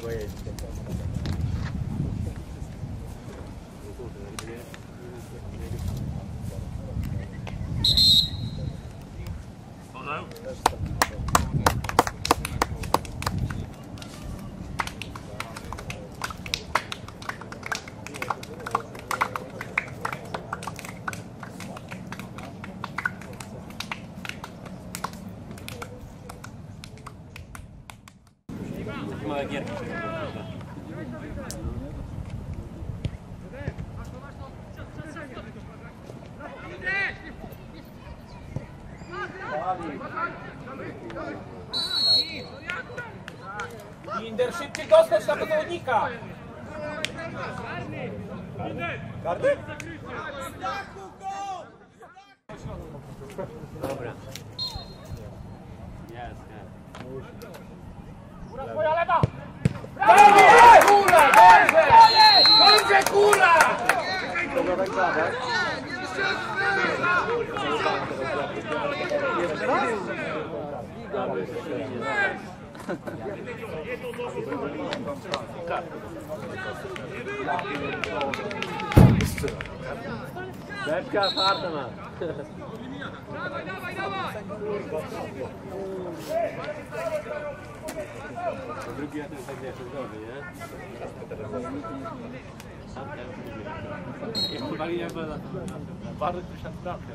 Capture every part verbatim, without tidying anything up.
Małe gierki. Inder, szybciej dostać na zawodnika! Gardy? Dobra. Jest, jest. Góra twoja lewa! Brawo! Kula! Dobrze! Dobrze, kula! Dobra, tak zabrać. Jeszcze raz? Beczka, farta ma. Dawaj, dawaj, dawaj! Drugi ja ten tak nie jest dobry, nie? I chłopaki nie będą. Bardzo tysiąc bramkę.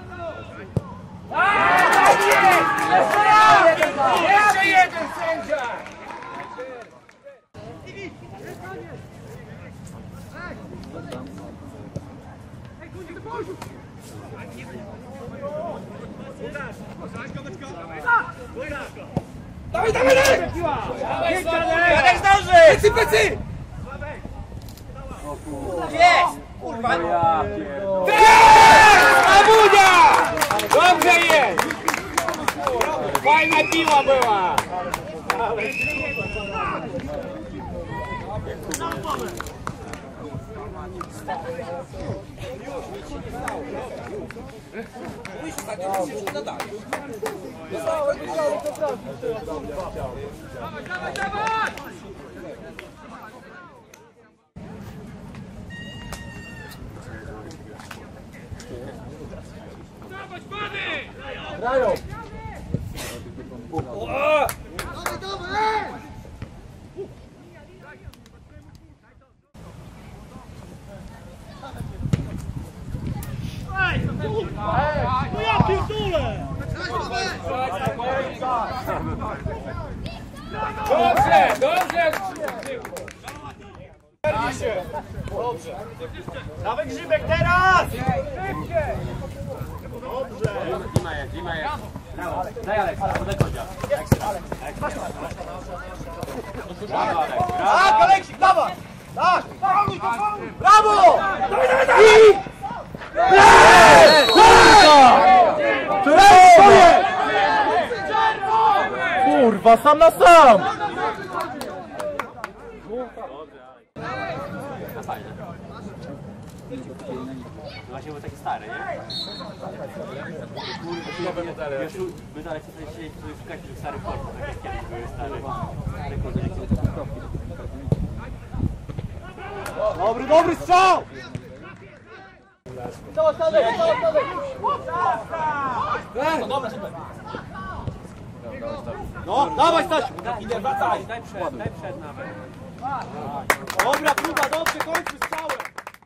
Jeszcze raz! Jeszcze jeden sędzia! Dawaj, dawaj, dawaj! Dawaj, zdąży! Plecy, plecy! Jest! Kurwa! Jest! Abudia! Dobrze jest! Fajna piła była! Dawaj, dawaj! Dawać, pany! Grają! No ja pierdolę! Dobrze, dobrze! Dobrze! Dawaj Grzybek teraz! Dobrze! Dima jest, Dima jest. Brawo. Daj Aleks, podaj kodzia. Brawo Aleks, brawo! Tak, Aleksik, dawaj! Tak! Brawo! Dawaj, dawaj, dawaj! Kurwa, sam na sam! No fajnie. No właśnie był taki stary, nie? Wiesz, my dalej sobie chcieli szukać tych starych korpów, tak jak kiedyś były stare. Stare korpy. Dobry, dobry strzał! Cała stawek, cała stawek! No dobra, super. No, dawaj Stasiu! Idę, wracaj! Daj przed, daj przed nawet. Dobra, próba, dobrze, kończy strzałem!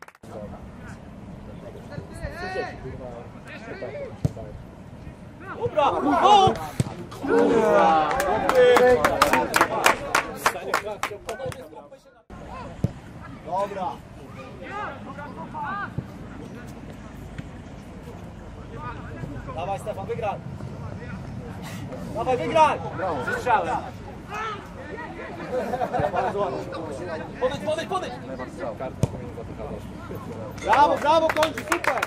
Dobra, no! Dobra! Dawaj Stefan, wygraj! Dawaj, wygraj! Ze strzałem! Podejdź, podejdź, podejdź! Brawo, brawo, kończy, super!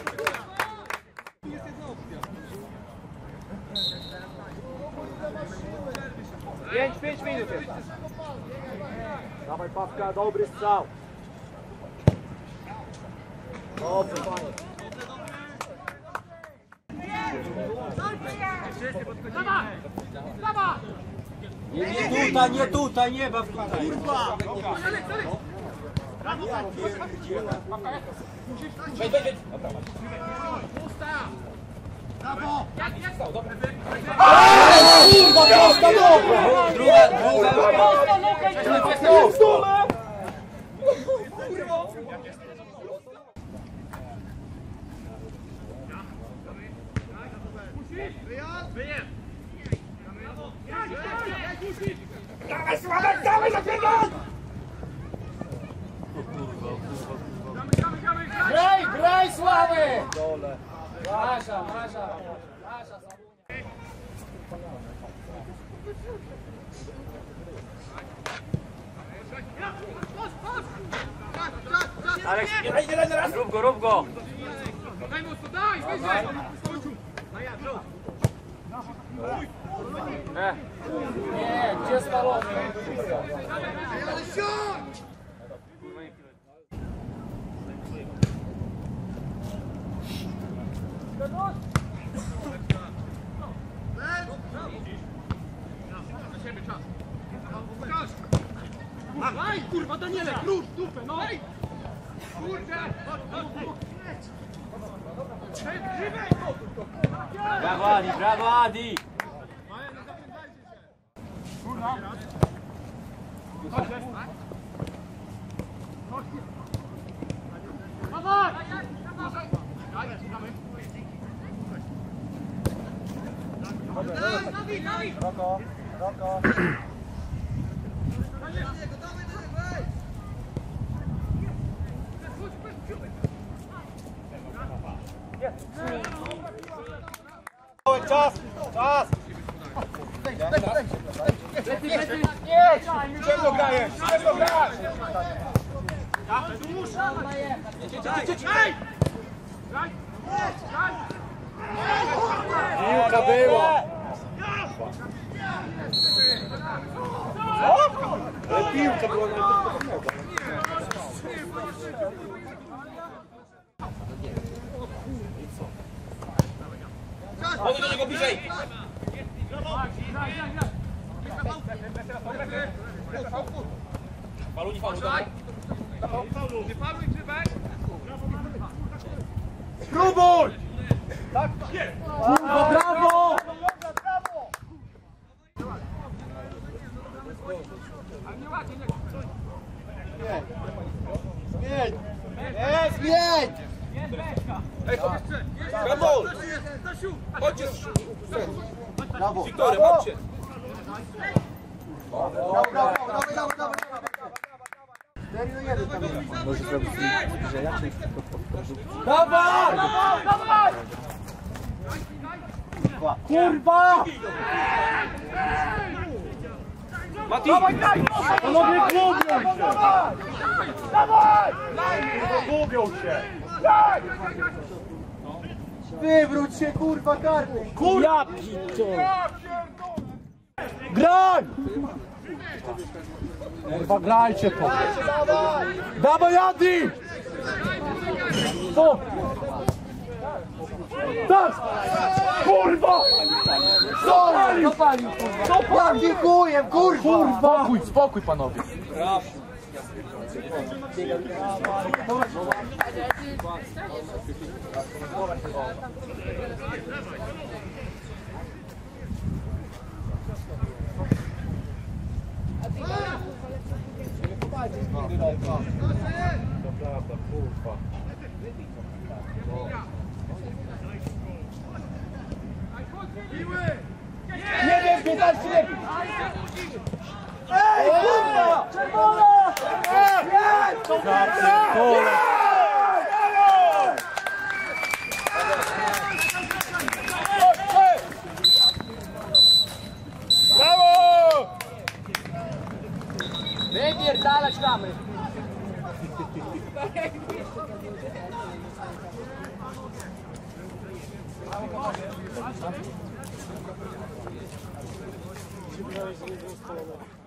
Pięć, pięć minut jest. Dawaj Pawka, dobry strzał. Dobrze, fajnie. Dawaj! Dawaj! Nie, nie tutaj, nie tutaj, nie baw tutaj. Kurwa! Wejdź, wejdź, wejdź. Kurwa, prosta noga! Druga, druga. Dawaj, Sławek, dawaj, zapierdol! Graj, graj, Sławy! Dole. Masza, masza. Masza, Aleks, rób go, rób go. Daj mocno, daj, wyżej! E. Nie, gdzie spalony? Daj, kurwa, Danielek, rusz, dupę, no! Kurde! Brawo Adi, brawo Adi! Roko, Roko. Czas, czas! Ciemno grajesz, ciemno grasz! Piłka była! Ale piłka była najprawdopodobniej. Chodź do niego bliżej! Falu, nie falu, dawaj. Nie paluj, Grzybek! Spróbuj! Kurwa, brawo! Zmień! Nie, zmień! Ej, chodź! Kamol! Chodźcie! Brawo! Wiktorem, chodźcie! Brawo, brawo, dawaj, dawaj, dawaj! cztery do jeden tam jest. Może zrobić bliżej, ja czy dawaj! Dawaj, dawaj! Kurwa! Mati! Dawaj, daj! Panowie, gubią się! Dawaj! Gubią się! Wywróć się, kurwa, karny! Kurwa! Graj! Kurwa, grajcie to! Dawaj, Adi! Co? Tak! Kurwa! Co palił? Co palił, kurwa? Co palił? Dziękuję, kurwa! Kurwa! Spokój, spokój, panowie! Nie wiem, gdzie dać lepiej! Ej, kurwa! Czerwona! Jest! Brawo! Wypierdalać mamy! Thank you.